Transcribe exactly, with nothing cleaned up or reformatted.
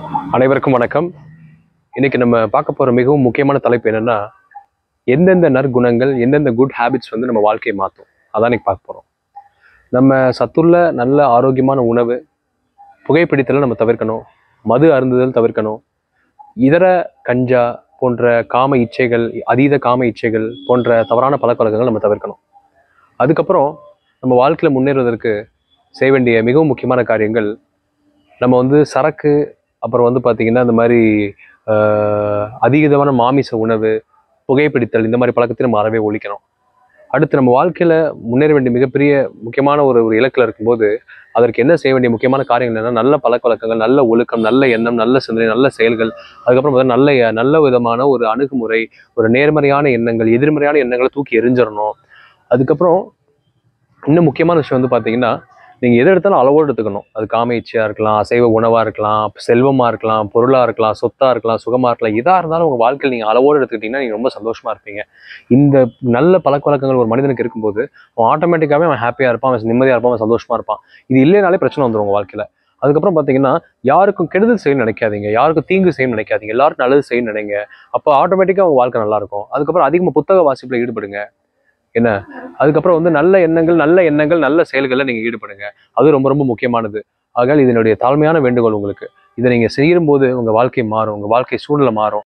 அனைவருக்கும் வணக்கம். இன்னைக்கு நம்ம பார்க்க போற மிகவும் முக்கியமான தலைப்பு என்னன்னா, எந்தெந்த நற்குணங்கள், எந்தெந்த குட் ஹேபிட்ஸ் வந்து நம்ம வாழ்க்கையை மாற்றும். அதான் இன்னைக்கு பார்க்க போறோம். நம்ம சத்துள்ள நல்ல ஆரோக்கியமான உணவு, புகைப்பிடித்தலை நம்ம தவிர்க்கணும், மது அருந்துதல் தவிர்க்கணும், இதர கஞ்சா போன்ற காம இச்சைகள், அதீத காம இச்சைகள் போன்ற தவறான பழக்கவழக்கங்கள் நம்ம தவிர்க்கணும். அதுக்கப்புறம் நம்ம வாழ்க்கையில் முன்னேறுவதற்கு செய்ய வேண்டிய மிகவும் முக்கியமான காரியங்கள், நம்ம வந்து சரக்கு, அப்புறம் வந்து பார்த்திங்கன்னா இந்த மாதிரி அதிகமான மாமிச உணவு, புகைப்பிடித்தல், இந்த மாதிரி பழக்கத்தை நம்ம அறவே ஒழிக்கணும். அடுத்து நம்ம வாழ்க்கையில் முன்னேற வேண்டிய மிகப்பெரிய முக்கியமான ஒரு ஒரு இலக்கில் இருக்கும்போது அதற்கு என்ன செய்ய வேண்டிய முக்கியமான காரியங்கள் என்னென்னா, நல்ல பழக்க வழக்கங்கள், நல்ல ஒழுக்கம், நல்ல எண்ணம், நல்ல சிந்தனை, நல்ல செயல்கள், அதுக்கப்புறம் நல்ல நல்ல விதமான ஒரு அணுகுமுறை, ஒரு நேர்மறையான எண்ணங்கள், எதிர்மறையான எண்ணங்களை தூக்கி எரிஞ்சிடணும். அதுக்கப்புறம் இன்னும் முக்கியமான விஷயம் வந்து பார்த்தீங்கன்னா, நீங்கள் எதை எடுத்தாலும் அளவோடு எடுத்துக்கணும். அது காம இச்சையாக இருக்கலாம், அசைவ உணவாக இருக்கலாம், செல்வமாக இருக்கலாம், பொருளாக இருக்கலாம், சொத்தாக இருக்கலாம், சுகமாக இருக்கலாம், எதாக இருந்தாலும் உங்கள் வாழ்க்கையில் நீங்கள் அளவோடு எடுத்துக்கிட்டிங்கன்னா நீங்கள் ரொம்ப சந்தோஷமாக இருப்பீங்க. இந்த நல்ல பழக்க வழக்கங்கள் ஒரு மனிதனுக்கு இருக்கும்போது அவன் ஆட்டோமேட்டிக்காகவே அவன் ஹாப்பியாக இருப்பான், அவன் நிம்மதியாக இருப்பான், அவன் சந்தோஷமாக இருப்பான். இது இல்லைனாலே பிரச்சனை வந்துடும் உங்கள் வாழ்க்கையில். அதுக்கப்புறம் பார்த்தீங்கன்னா, யாருக்கும் கெடுதல் செய்யணும்னு நினைக்காதீங்க, யாருக்கும் தீங்கு செய்யணும்னு நினைக்காதீங்க, எல்லாருக்கும் நல்லது செய்யணும்னு நினைங்க. அப்போ ஆட்டோமேட்டிக்காக உங்கள் வாழ்க்கை நல்லாயிருக்கும். அதுக்கப்புறம் அதிகமாக புத்தக வாசிப்பில் ஈடுபடுங்க. என்ன, அதுக்கப்புறம் வந்து நல்ல எண்ணங்கள், நல்ல எண்ணங்கள், நல்ல செயல்களில் நீங்கள் ஈடுபடுங்க. அது ரொம்ப ரொம்ப முக்கியமானது. ஆகையால் இதனுடைய தாழ்மையான வேண்டுகோள் உங்களுக்கு. இதை நீங்கள் செய்யும்போது உங்கள் வாழ்க்கை மாறும், உங்கள் வாழ்க்கை சூழ்நிலை மாறும்.